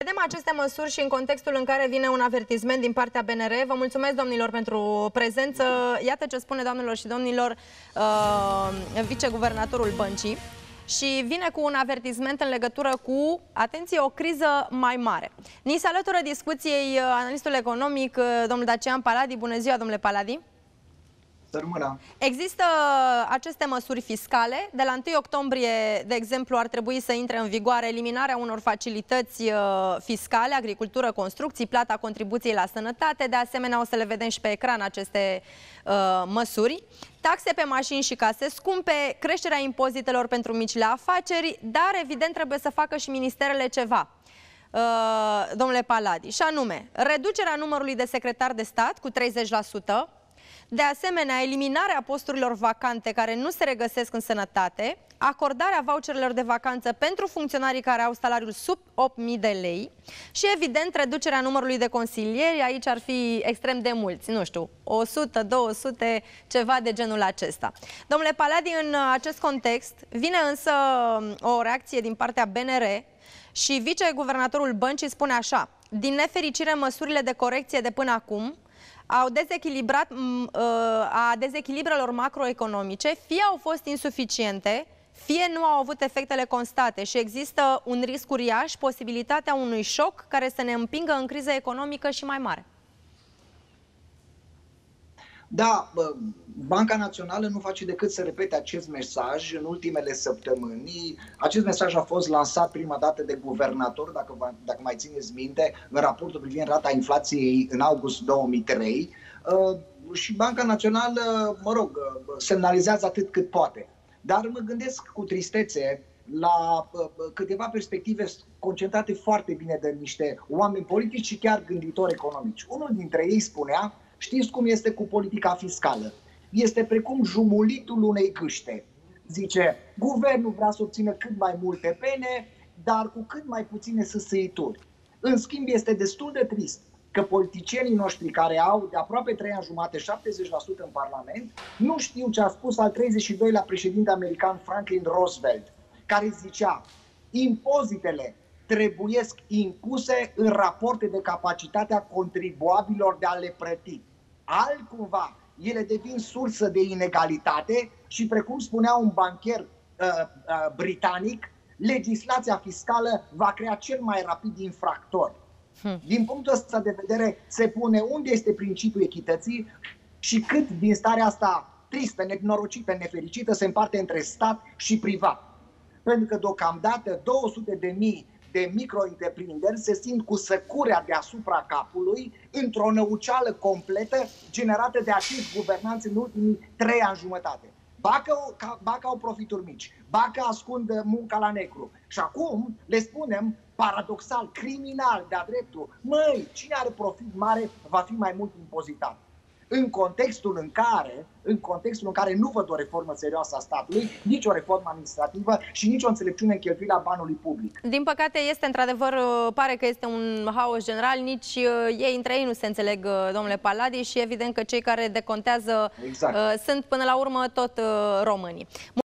vedem aceste măsuri și în contextul în care vine un avertisment din partea BNR. Vă mulțumesc, domnilor, pentru prezență. Iată ce spune, doamnelor și domnilor, viceguvernatorul băncii. Și vine cu un avertisment în legătură cu, atenție, o criză mai mare. Ni se alătură discuției analistul economic, domnul Dacian Paladi. Bună ziua, domnule Paladi! Există aceste măsuri fiscale. De la 1 octombrie, de exemplu, ar trebui să intre în vigoare eliminarea unor facilități fiscale, agricultură, construcții, plata contribuției la sănătate. De asemenea, o să le vedem și pe ecran aceste măsuri. Taxe pe mașini și case scumpe, creșterea impozitelor pentru micile afaceri, dar evident trebuie să facă și ministerele ceva, domnule Paladi, și anume reducerea numărului de secretari de stat cu 30%, de asemenea eliminarea posturilor vacante care nu se regăsesc în sănătate, acordarea voucherelor de vacanță pentru funcționarii care au salariul sub 8.000 de lei și, evident, reducerea numărului de consilieri. Aici ar fi extrem de mulți, nu știu, 100, 200, ceva de genul acesta. Domnule Paladi, în acest context vine însă o reacție din partea BNR și viceguvernatorul băncii spune așa: din nefericire, măsurile de corecție de până acum au dezechilibrat, a dezechilibrelor macroeconomice, fie au fost insuficiente, fie nu au avut efectele constate și există un risc uriaș, posibilitatea unui șoc care să ne împingă în criză economică și mai mare. Da, Banca Națională nu face decât să repete acest mesaj în ultimele săptămâni. Acest mesaj a fost lansat prima dată de guvernator, dacă mai țineți minte, în raportul privind rata inflației în august 2003. Și Banca Națională, semnalizează atât cât poate. Dar mă gândesc cu tristețe la câteva perspective concentrate foarte bine de niște oameni politici și chiar gânditori economici. Unul dintre ei spunea: știți cum este cu politica fiscală? Este precum jumulitul unei gâște. Zice, guvernul vrea să obțină cât mai multe pene, dar cu cât mai puține săsăituri. În schimb, este destul de trist că politicienii noștri, care au de aproape 3 ani jumate 70% în Parlament, nu știu ce a spus al 32-lea președinte american Franklin Roosevelt, care zicea: impozitele trebuiesc impuse în raporte de capacitatea contribuabilor de a le plăti. Altcumva, ele devin sursă de inegalitate și, precum spunea un bancher britanic, legislația fiscală va crea cel mai rapid infractor. Din punctul ăsta de vedere, se pune unde este principiul echității și cât din starea asta tristă, nenorocită, nefericită se împarte între stat și privat. Pentru că deocamdată 200.000 de micro-întreprinderi se simt cu săcurea deasupra capului într-o năuceală completă generată de acești guvernanți în ultimii 3 ani jumătate. Ba că au profituri mici, ba că ascund munca la negru. Și acum le spunem, paradoxal, criminal, de-a dreptul: măi, cine are profit mare va fi mai mult impozitat. În contextul în care nu văd o reformă serioasă a statului, nici o reformă administrativă și nici o înțelepciune în cheltuirea banului public. Din păcate este, într-adevăr, pare că este un haos general, nici ei între ei nu se înțeleg, domnule Paladi, și evident că cei care decontează sunt până la urmă tot românii.